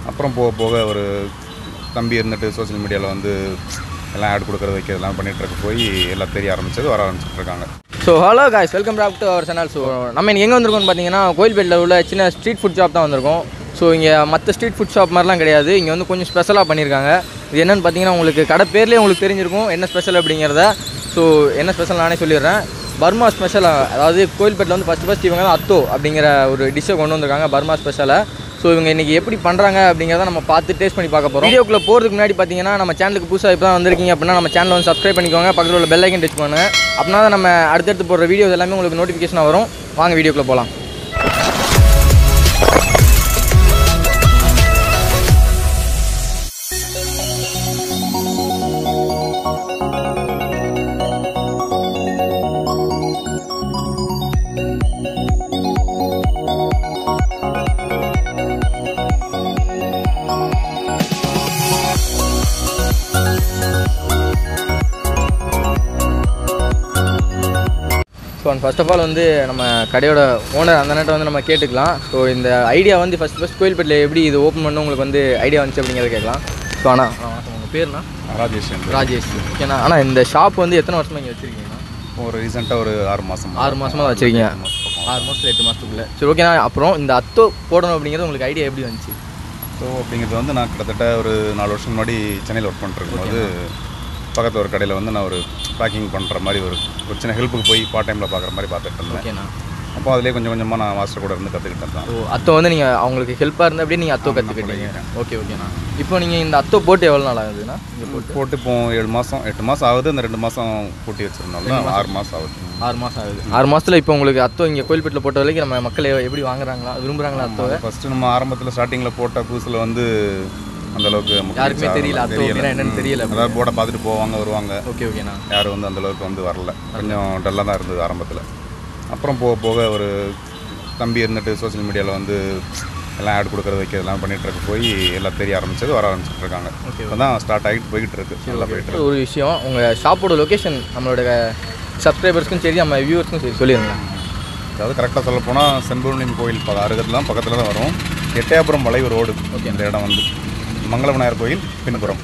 அப்புறம் போக போக ஒரு தம்பி இருந்துட்டு சோஷியல் மீடியாவில் வந்து எல்லாம் ஆட் கொடுக்குறது வைக்கிறது எல்லாம் பண்ணிகிட்டு போய் எல்லாம் தெரிய ஆரம்பிச்சது வர ஆரம்பிச்சுட்டு இருக்காங்க. So hello guys, welcome back to our channel. So நம்ம இன்றைக்கி எங்கே வந்திருக்கோம்னு பார்த்தீங்கன்னா கோயில்பேட்டில் உள்ள சின்ன ஸ்ட்ரீட் ஃபுட் ஷாப் தான் வந்திருக்கோம். ஸோ இங்கே மற்ற ஸ்ட்ரீட் ஃபுட் ஷாப் மாதிரிலாம் கிடையாது. இங்கே வந்து கொஞ்சம் ஸ்பெஷலாக பண்ணியிருக்காங்க. இது என்னென்னு பார்த்தீங்கன்னா உங்களுக்கு கடை பேர்லேயே உங்களுக்கு தெரிஞ்சிருக்கும் என்ன ஸ்பெஷல் அப்படிங்கிறத. ஸோ என்ன ஸ்பெஷல் நானே சொல்லிடுறேன். பர்மா ஸ்பெஷல், அதாவது கோயில்பேட்டில் வந்து ஃபஸ்ட்டு இவங்க தான் அத்தோ அப்படிங்கிற ஒரு டிஷ்ஷை கொண்டு வந்திருக்காங்க, பர்மா ஸ்பெஷலை. ஸோ இவங்க இன்றைக்கி எப்படி பண்ணுறாங்க அப்படிங்கிறத நம்ம பார்த்து டேஸ்ட் பண்ணி பார்க்க போகிறோம். வீடியோக்குள்ளே போகிறதுக்கு முன்னாடி பார்த்தீங்கன்னா நம்ம சேனலுக்கு புதுசாக இப்போ தான் வந்திருக்கீங்க அப்படின்னா நம்ம சேனலை வந்து சப்ஸ்கிரைப் பண்ணிக்கோங்க, பக்கத்தில் உள்ள பெல் ஐக்கன் டச் பண்ணுங்கள். அப்படின்னா தான் நம்ம அடுத்தடுத்து போடுற வீடியோஸ் எல்லாமே உங்களுக்கு நோட்டிஃபிகேஷனாக வரும். வாங்க வீடியோக்குள்ளே போகலாம். ஸோ ஃபர்ஸ்ட் ஆஃப் ஆல் வந்து நம்ம கடையோட ஓனர் அந்த நேரத்தை வந்து நம்ம கேட்டுக்கலாம். ஸோ இந்த ஐடியா வந்து ஃபஸ்ட் கோயில்பேட்டில் எப்படி இது ஓப்பன் பண்ண உங்களுக்கு வந்து ஐடியா வந்துச்சு அப்படிங்கிறத கேட்கலாம். ஸோ ஆனால் உங்கள் பேர்னா? ராஜேஷ். ஓகேண்ணா. ஆனால் இந்த ஷாப் வந்து எத்தனை வருஷமாக இங்கே வச்சுருக்கீங்கண்ணா? ஒரு ரீசெண்டாக ஒரு 6 மாதமாக வச்சுருக்கீங்க. 6 மாதம் 8 மாதத்துக்குள்ளே. சரி, ஓகேண்ணா. அப்புறம் இந்த அத்தோ போடணும் அப்படிங்கிறது உங்களுக்கு ஐடியா எப்படி வந்துச்சு? ஸோ அப்படிங்கிறது வந்து நான் கிட்டத்தட்ட ஒரு 4 வருஷம் முன்னாடி சென்னையில் ஒர்க் பண்ணிருக்கும்போது பக்கத்தில் ஒரு கடையில் வந்து நான் ஒரு பேக்கிங் பண்ணுற மாதிரி ஒரு சின்ன ஹெல்ப்புக்கு போய் பார்ட் டைமில் பார்க்குற மாதிரி பார்த்துட்டு இருந்தேன். ஓகேண்ணா. அப்போ அதிலே கொஞ்சம் கொஞ்சமாக நான் மாஸ்டர் கூட இருந்து கற்றுக்கிட்டேன் தான். ஓ, அத்தோ வந்து நீங்கள் அவங்களுக்கு ஹெல்ப்பாக இருந்தால் அப்படியே நீங்கள் அத்தோ கற்றுக்கிட்டீங்க. ஓகேண்ணா. இப்போ நீங்கள் இந்த அத்தோ போட்டு எவ்வளோ நாள் ஆகுதுண்ணா? போட்டு இப்போ 7 மாதம் 8 மாதம் ஆகுது. இந்த 2 மாதம் கூட்டி வச்சுருந்தோம்னா 6 மாதம் ஆகுது. 6 மாதம் ஆகுது. 6 மாதத்தில் இப்போ உங்களுக்கு அத்தோ இங்கே கோயில்பேட்டில் போட்ட வரைக்கும் நம்ம மக்கள் எப்படி வாங்குறாங்களா, விரும்புகிறாங்களா அத்தோவை? ஃபஸ்ட்டு நம்ம ஆரம்பத்தில் ஸ்டார்டிங்கில் போட்ட புதுசில் வந்து அந்தளவுக்கு யாருக்குமே தெரியல அத்தோ என்னன்னு தெரியல. அதாவது போர்டை பார்த்துட்டு போவாங்க வருவாங்க. ஓகேண்ணா. யாரும் வந்து அந்தளவுக்கு வந்து வரல, கொஞ்சம் டல்லாக தான் இருந்தது ஆரம்பத்தில். அப்புறம் போக போக ஒரு தம்பி இருந்துட்டு சோஷியல் மீடியாவில் வந்து எல்லாம் ஆட் கொடுக்குறது வைக்கிறது எல்லாம் பண்ணிகிட்டு போய் எல்லாம் தெரிய ஆரம்பிச்சது வர ஆரம்பிச்சுட்டு இருக்காங்க. இப்போ தான் ஸ்டார்ட் ஆகிட்டு போய்கிட்டு இருக்கு. நல்லா போயிட்டு ஒரு விஷயம், உங்கள் ஷாப்போட லொக்கேஷன் நம்மளோட சப்ஸ்கிரைபர்ஸ்க்கும் சரி நம்ம வியூவர்ஸ்க்கும் சரி சொல்லிடுங்க. அதாவது கரெக்டாக சொல்ல போனால் செம்பூர்ணின் கோயில் அருகத்துலாம் பக்கத்தில் தான் வரும். எட்டயபுரம் வளைவு ரோடு. ஓகே. இந்த இடம் வந்து மங்கள விநாயகர் கோயில் பின்புறம்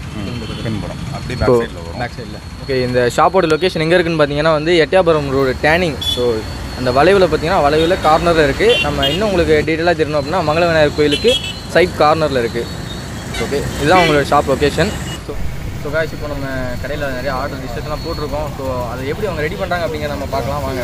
அப்படி பேக் சைடில். ஓகே. இந்த ஷாப்போட லொக்கேஷன் எங்கே இருக்குன்னு பார்த்தீங்கன்னா வந்து எட்டயபுரம் ரோடு டேனிங். ஸோ அந்த வளைவில் பார்த்தீங்கன்னா வளைவில் கார்னரில் இருக்குது. நம்ம இன்னும் உங்களுக்கு டீட்டெயிலாக தெரியணும் அப்படின்னா மங்கள விநாயகர் கோயிலுக்கு சைட் கார்னரில் இருக்குது. ஓகே, இதுதான் உங்களோட ஷாப் லொக்கேஷன். ஸோ காய்ச்சி இப்போ நம்ம கடையில் நிறைய ஆர்டர் டிஷ்ஷஸ்லாம் போட்டிருக்கோம். ஸோ அதை எப்படி அவங்க ரெடி பண்ணுறாங்க அப்படிங்கிறத நம்ம பார்க்கலாம் வாங்க.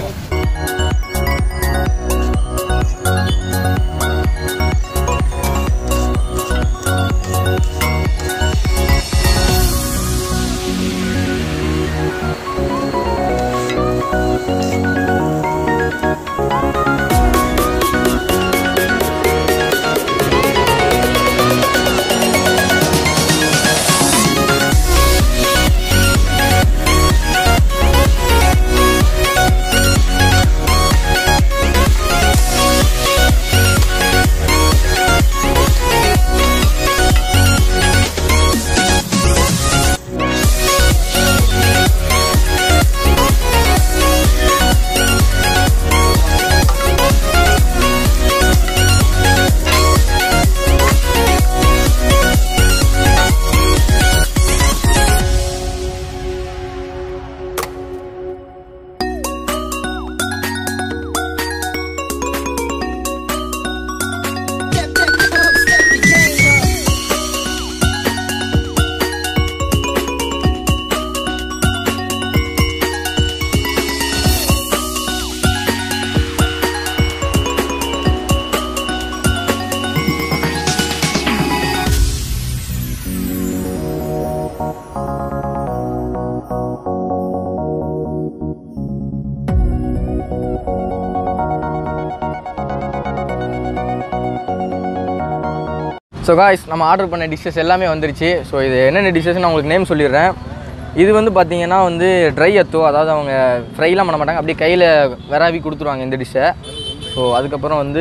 ஸோ காய்ஸ், நம்ம ஆர்டர் பண்ண டிஷ்ஷஸ் எல்லாமே வந்துருச்சு. ஸோ இது என்னென்ன டிஷ்ஷஸ் நான் உங்களுக்கு நேம் சொல்லிடுறேன். இது வந்து பார்த்திங்கன்னா வந்து ட்ரை அத்தோ, அதாவது அவங்க ஃப்ரைலாம் பண்ண மாட்டாங்க, அப்படியே கையில் விராவி கொடுத்துருவாங்க இந்த டிஷ்ஷை. ஸோ அதுக்கப்புறம் வந்து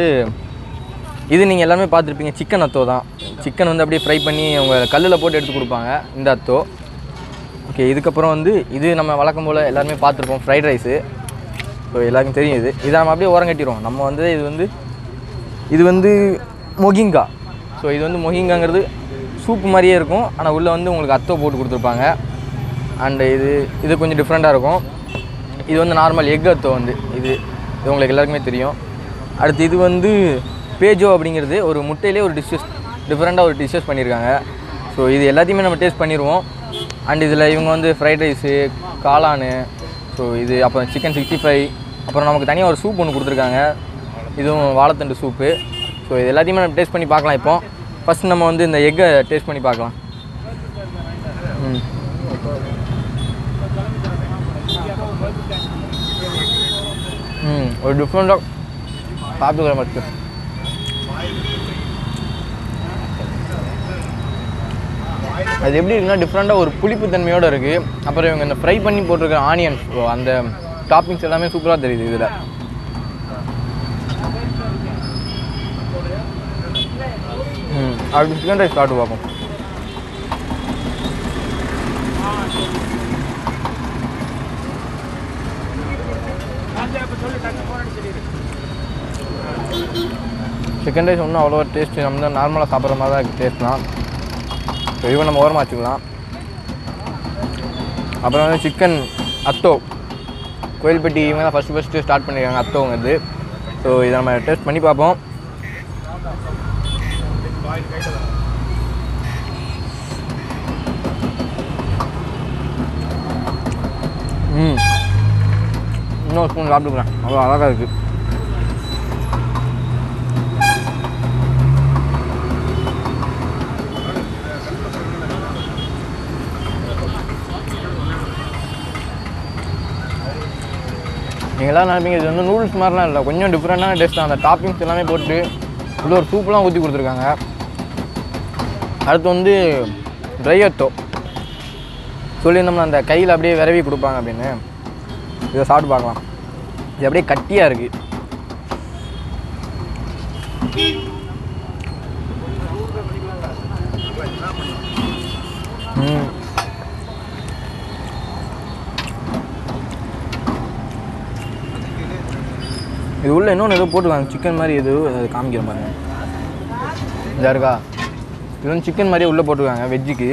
இது நீங்கள் எல்லாமே பார்த்துருப்பீங்க, சிக்கன் அத்தோ தான். சிக்கன் வந்து அப்படியே ஃப்ரை பண்ணி அவங்க கல்லில் போட்டு எடுத்து கொடுப்பாங்க இந்த அத்தோ. ஓகே, இதுக்கப்புறம் வந்து இது நம்ம வழக்கம் போல் எல்லாருமே பார்த்துருப்போம், ஃப்ரைட் ரைஸு. ஸோ எல்லாருக்கும் தெரியும். இதை நம்ம அப்படியே ஓரம் கட்டிடுவோம். நம்ம வந்து இது வந்து monginga. ஸோ இது வந்து மொஹிங்காங்கிறது சூப்பு மாதிரியே இருக்கும், ஆனால் உள்ளே வந்து உங்களுக்கு அத்தோ போட்டு கொடுத்துருப்பாங்க. அண்டு இது கொஞ்சம் டிஃப்ரெண்ட்டாக இருக்கும். இது வந்து நார்மல் எக் அத்தோ வந்து இது உங்களுக்கு எல்லாருக்குமே தெரியும். அடுத்து இது வந்து பேஜோ அப்படிங்கிறது ஒரு முட்டையிலே ஒரு டிஃப்ரெண்ட்டாக ஒரு டிஷ்ஷஸ் பண்ணியிருக்காங்க. ஸோ இது எல்லாத்தையுமே நம்ம டேஸ்ட் பண்ணிடுவோம். அண்ட் இதில் இவங்க வந்து ஃப்ரைட் ரைஸு, காளான், ஸோ இது அப்புறம் சிக்கன் 65, அப்புறம் நமக்கு தனியாக ஒரு சூப் ஒன்று கொடுத்துருக்காங்க, இதுவும் வாழைத்தண்டு சூப்பு. ஸோ இது எல்லாத்தையுமே நம்ம டேஸ்ட் பண்ணி பார்க்கலாம். இப்போ ஃபஸ்ட் நம்ம வந்து இந்த எக்கை டேஸ்ட் பண்ணி பார்க்கலாம். ஒரு டிஃப்ரெண்ட்டாக சாப்பிட்டுக்கிற மட்டும் அது எப்படி இருக்குன்னா டிஃப்ரெண்ட்டாக ஒரு புளிப்பு தன்மையோடு இருக்குது. அப்புறம் இவங்க இந்த ஃப்ரை பண்ணி போட்டிருக்க ஆனியன்ஸ், அந்த டாப்பிங்ஸ் எல்லாமே சூப்பராக தெரியுது இதில். அப்படி சிக்கன் ரைஸ் சாப்பிட்டு பார்ப்போம். சிக்கன் ரைஸ் ஒன்றும் அவ்வளோ டேஸ்ட்டு நம்ம தான் நார்மலாக சாப்பிட்ற மாதிரி தான் இருக்குது டேஸ்ட்லாம். ஸோ இவன் நம்ம ஓரமாக வச்சுக்கலாம். அப்புறம் வந்து சிக்கன் அத்தோ, கோயில்பட்டி இவங்க தான் ஃபஸ்ட்டு ஸ்டார்ட் பண்ணியிருக்காங்க அத்தோங்கிறது. ஸோ இதை நம்ம டேஸ்ட் பண்ணி பார்ப்போம். இன்னொரு ஸ்பூன் சாப்பிட்டுக்கிறேன், அவ்வளோ அழகாக இருக்குது. நீங்களாம் நினைப்பீங்க இது வந்து நூடுல்ஸ் மாதிரிலாம் இல்லை, கொஞ்சம் டிஃப்ரெண்ட்டான டேஸ்ட் தான். அந்த டாப்பிங்ஸ் எல்லாமே போட்டு உள்ள ஒரு சூப்பெலாம் ஊற்றி கொடுத்துருக்காங்க. அடுத்து வந்து ட்ரை அத்தோ சொல்லியிருந்தோம்னா அந்த கையில் அப்படியே விரவி கொடுப்பாங்க அப்படின்னு, இதை சாப்பிட்டு பார்க்கலாம். இது அப்படியே கட்டியாக இருக்குது. இது உள்ள இன்னொன்று ஏதோ போட்டுருக்காங்க சிக்கன் மாதிரி, எது அது காமிக்கிற பாருங்க, இதாக இருக்கா? இது வந்து சிக்கன் மாதிரியே உள்ளே போட்டுருக்காங்க வெஜ்ஜுக்கு.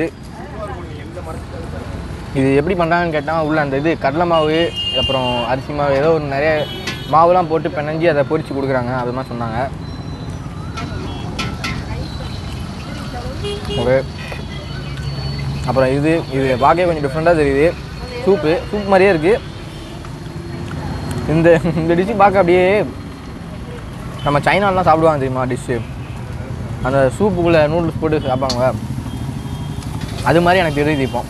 இது எப்படி பண்ணுறாங்கன்னு கேட்டால் உள்ள அந்த இது கடலை மாவு, அப்புறம் அரிசி மாவு, ஏதோ ஒரு நிறைய மாவுலாம் போட்டு பிணைஞ்சி அதை பொரித்து கொடுக்குறாங்க, அது மாதிரி சொன்னாங்க. ஓகே. அப்புறம் இது பார்க்கவே கொஞ்சம் டிஃப்ரெண்ட்டாக தெரியுது. சூப் மாதிரியே இருக்குது. இந்த டிஷ்ஷு பார்க்க அப்படியே நம்ம சைனாலலாம் சாப்பிடுவாங்க தெரியுமா டிஷ்ஷு, அந்த சூப்புக்குள்ளே நூடுல்ஸ் போட்டு சாப்பிடுவாங்க, அது மாதிரி எனக்கு தெரியுது இப்போ.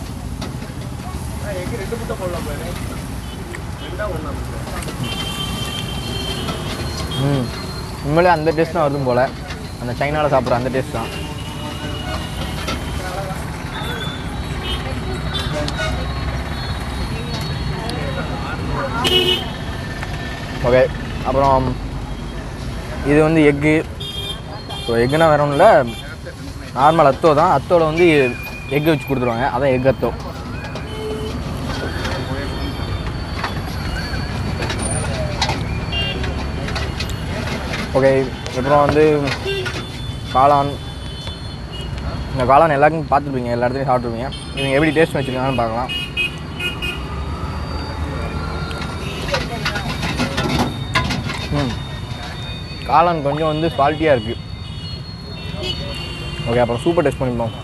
உண்மையிலே அந்த டேஸ்ட் தான் வருதும் போல், அந்த சைனாவில் சாப்பிட்ற அந்த டேஸ்ட் தான். ஓகே. அப்புறம் இது வந்து எக்கு. ஸோ எக்குன்னா வேறு ஒன்றும் இல்லை, நார்மல் அத்தோ தான். அத்தோவில் வந்து எக்கு வச்சு கொடுத்துருவாங்க, அதான் எக் அத்தோ. ஓகே. அப்புறம் வந்து காளான். இந்த காளான் எல்லாருக்கும் பார்த்துருப்பீங்க, எல்லா இடத்துலையும் சாப்பிட்ருப்பீங்க. இவங்க எப்படி டேஸ்ட் வச்சுருக்காங்கன்னு பார்க்கலாம். காளான் கொஞ்சம் வந்து சால்ட்டியாக இருக்குது. ஓகே. அப்புறம் சூப்பை டேஸ்ட் பண்ணிப்போம்.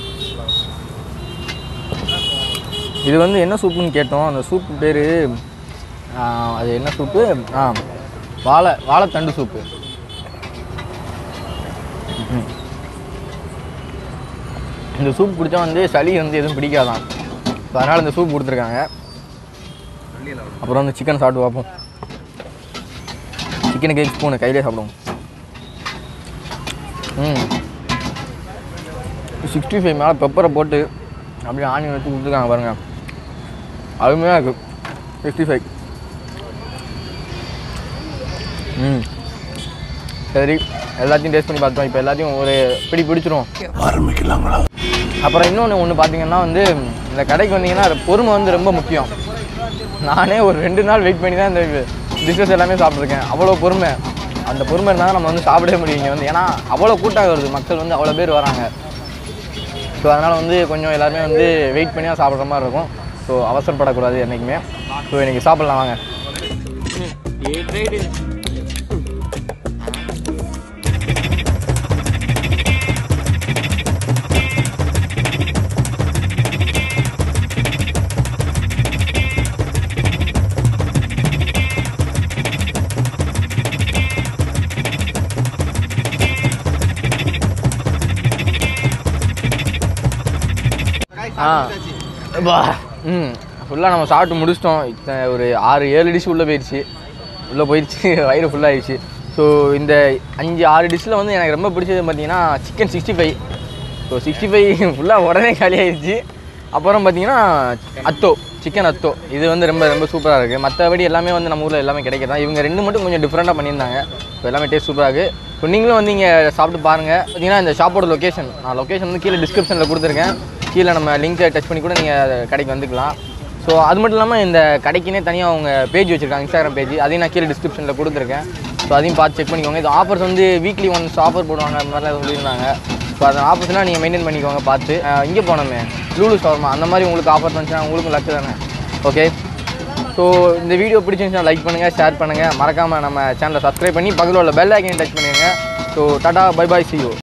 இது வந்து என்ன சூப்புன்னு கேட்டோம். அந்த சூப்பு பேர் அது என்ன சூப்பு? வாழைத்தண்டு சூப்பு. இந்த சூப் குடித்தா வந்து சளி வந்து எதுவும் பிடிக்காதான், ஸோ அதனால் இந்த சூப் கொடுத்துருக்காங்க. அப்புறம் வந்து சிக்கன் சாப்பிட்டு பார்ப்போம். சிக்கனுக்கு 8 ஸ்பூனு கையிலே சாப்பிடுவோம். 65 மேலே பெப்பரை போட்டு அப்படியே ஆனியன் வச்சு கொடுத்துருக்காங்க பாருங்கள், அருமையாக இருக்குது. 65. சரி, எல்லாத்தையும் டேஸ்ட் பண்ணி பார்த்தோம். இப்போ எல்லாத்தையும் ஒரு பிடிச்சிரும் ஆரம்பிக்கலாங்களா. அப்புறம் இன்னொன்று பார்த்தீங்கன்னா வந்து இந்த கடைக்கு வந்தீங்கன்னா பொறுமை வந்து ரொம்ப முக்கியம். நானே ஒரு 2 நாள் வெயிட் பண்ணி தான் இந்த டிஷ்ஷஸ் எல்லாமே சாப்பிட்ருக்கேன், அவ்வளோ பொறுமை. அந்த பொறுமை இருந்தால் நம்ம வந்து சாப்பிடவே முடியும் இங்கே வந்து. ஏன்னா அவ்வளோ கூட்டாக வருது, மக்கள் வந்து அவ்வளோ பேர் வராங்க. ஸோ அதனால் வந்து கொஞ்சம் எல்லாருமே வந்து வெயிட் பண்ணி தான் சாப்பிட்ற மாதிரி இருக்கும். ஸோ அவசரப்படக்கூடாது என்றைக்குமே. ஸோ இன்றைக்கி சாப்பிட்லாம் வாங்க. ஃபுல்லாக நம்ம சாப்பிட்டு முடிச்சிட்டோம். ஒரு 6-7 டிஷ் உள்ளே போயிடுச்சு, வயிறு ஃபுல்லாகிடுச்சு. ஸோ இந்த 5-6 டிஷ்ஷில் வந்து எனக்கு ரொம்ப பிடிச்சது பார்த்தீங்கன்னா சிக்கன் 65. ஸோ 65 ஃபுல்லாக உடனே காலியாகிடுச்சு. அப்புறம் பார்த்தீங்கன்னா சிக்கன் அத்தோ இது வந்து ரொம்ப ரொம்ப சூப்பராக இருக்குது. மற்றபடி எல்லாமே வந்து நம்ம ஊரில் எல்லாமே கிடைக்கிறதா. இவங்க 2 மட்டும் கொஞ்சம் டிஃப்ரெண்ட்டாக பண்ணியிருந்தாங்க. ஸோ எல்லாமே டேஸ்ட் சூப்பராக இருக்குது. ஸோ நீங்களும் வந்து இங்கே சாப்பிட்டு பாருங்கள். பார்த்தீங்கன்னா இந்த ஷாப்போட லொக்கேஷன் வந்து கீழே டிஸ்கிரிப்ஷனில் கொடுத்துருக்கேன். கீழே நம்ம லிங்கை டச் பண்ணி கூட நீங்கள் கடைக்கு வந்துக்கலாம். ஸோ அது மட்டும் இல்லாமல் இந்த கடைக்குனே தனியாக அவங்க பேஜ் வச்சுருக்காங்க, இன்ஸ்டாகிராம் பேஜ். அதையும் நான் கீழே டிஸ்கிரிப்ஷனில் கொடுத்துருக்கேன். ஸோ அதையும் பார்த்து செக் பண்ணிக்கோங்க. இது ஆஃபர்ஸ் வந்து வீக்லி ஒன்ஸ் ஆஃபர் போடுவாங்க, அந்த மாதிரிலாம் சொல்லியிருந்தாங்க. ஸோ அந்த ஆஃபர்ஸ்லாம் நீங்கள் மெயின்டைன் பண்ணிக்கோங்க பார்த்து. இங்கே போனோமே லூலு ஷவர்மா, அந்த மாதிரி உங்களுக்கு ஆஃபர் வந்துச்சுன்னா உங்களுக்கும் லக்கு தானே. ஓகே, ஸோ இந்த வீடியோ பிடிச்சிருந்துச்சுன்னா லைக் பண்ணுங்கள், ஷேர் பண்ணுங்கள். மறக்காமல் நம்ம சேனலை சப்ஸ்கிரைப் பண்ணி பக்கத்தில் உள்ள பெல் ஐக்கனை டச் பண்ணிடுங்க. So tata, bye bye, see you.